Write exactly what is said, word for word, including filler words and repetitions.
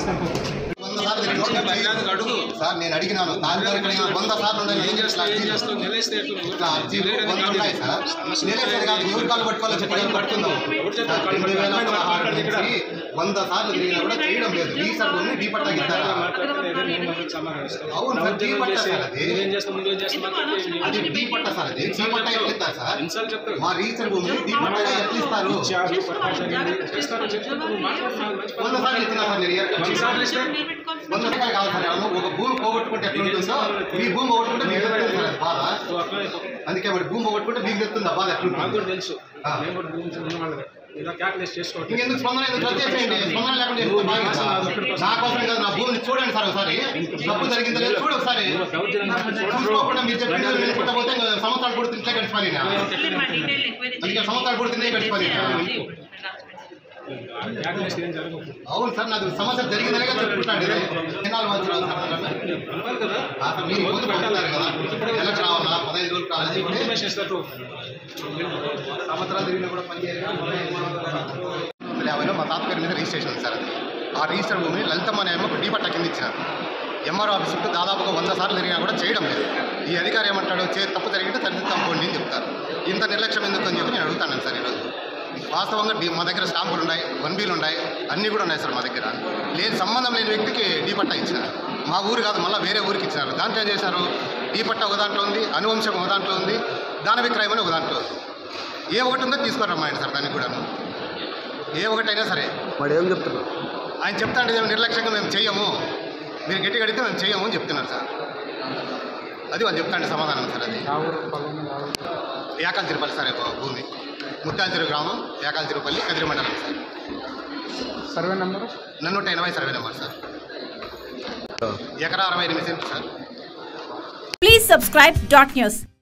Sir నేను అడిగినాను వంద సార్లు కాళ్ళు పట్టుకోవాలో చెప్పి పడుతున్నాం రెండు వేల పదహారు నుంచి వంద సార్లు తిరిగినా కూడా చేయడం లేదు. ఈ సర్వని డీ పట్టా ఇస్తారా? అవును సార్, డీ పట్టా సార్ అది అది డీ పట్టా సార్ అది డీ పట్టా ఎట్లా ఇస్తారు సార్? మా రీసెంట్ భూమిని డీ పట్టా ఎట్లా ఇస్తారు? వంద సార్లు ఇచ్చినా సార్ నేను వంద రూపాయలు కాదు సార్. ఒక భూమి పోగొట్టుకుంటే ఎట్లా ఉంటుందో మీ భూమి పోగొట్టుకుంటే మీకు తెలుస్తుంది సార్ బాధ. అందుకే మరి భూమి పోగొట్టుకుంటే మీకు తెలుస్తుంది బాధ ఎట్లుంటుంది తెలుసు. ఇంకెందుకు స్పందన ఎందుకు రద్దు చేసేయండి? స్పందన లేకుండా నా కోసం కాదు, నా భూమిని చూడండి సార్ ఒకసారి. తప్పు జరిగిందో లేదు చూడు ఒకసారి. చూసుకోకుండా మీరు చెప్పిన వెళ్ళిపోతే పోతే సంవత్సరాలు కూడా తింటే గడిచిపోయినా అందుకే సంవత్సరాలు కూడా తింటే గడిచిపోయినా. అవును సార్, నాకు సమస్య జరిగిందనే చెప్పుకుంటాను. ఎన్నాళ్ళు మంత్రాలు మీరు ముందు పెట్టున్నారు కదా, ఎలక్షన్ రావాలా పదహైదు రోజులు కావాలి సంవత్సరాలు తిరిగినా కూడా పనిచేయాలి. యాభైలో మా తాత పేరు మీద రిజిస్ట్రేషన్ ఉంది సార్. అది ఆ రిజిస్టర్ భూమిని లలితమ్మ న్యాయం డీ పట్టా కింద ఇచ్చినారు. ఎంఆర్ఓ ఆఫీస్ చుట్టూ దాదాపుగా వంద సార్లు తిరిగినా కూడా చేయడం లేదు. ఈ అధికారి ఏమంటాడు, చే తప్పు జరిగితే సరిదిద్దాం పోండి అని చెప్తారు. ఇంత నిర్లక్ష్యం ఎందుకు అని చెప్పి నేను అడుగుతాను సార్. ఈరోజు వాస్తవంగా మా దగ్గర స్టాంపులు ఉన్నాయి, వన్ బీలు ఉన్నాయి, అన్నీ కూడా ఉన్నాయి సార్ మా దగ్గర. లేదు సంబంధం లేని వ్యక్తికి డీ పట్టా ఇచ్చినారు. మా ఊరు కాదు మళ్ళీ వేరే ఊరికి ఇచ్చినారు. దాంట్లో ఏం చేశారు, డీ పట్టా ఒక దాంట్లో ఉంది, అనువంశం ఒక దాంట్లో ఉంది, దాన విక్రయం అని ఒక దాంట్లో ఉంది. ఏ ఒకటి ఉందో తీసుకొని రమ్మాయండి సార్. దానికి కూడా ఏ ఒకటైనా సరే వాడు ఏం చెప్తున్నారు, ఆయన చెప్తా అంటే నిర్లక్ష్యంగా మేము చెయ్యము, మీరు గట్టిగా అడిగితే మేము చెయ్యము అని చెప్తున్నారు సార్. అది వాళ్ళు చెప్తాండి సమాధానం సార్. అది ఏకాల తిరుపల్లి సార్ భూమి, ముత్తాంచెరు గ్రామం, ఏకాల తిరుపల్లి, కదిరి మండలం సార్. సర్వే నెంబర్ నన్నూట ఎనభై సర్వే నెంబర్ సార్. ఎకరా అరవై ఎనిమిది సెంట్లు sir. Please subscribe dot news.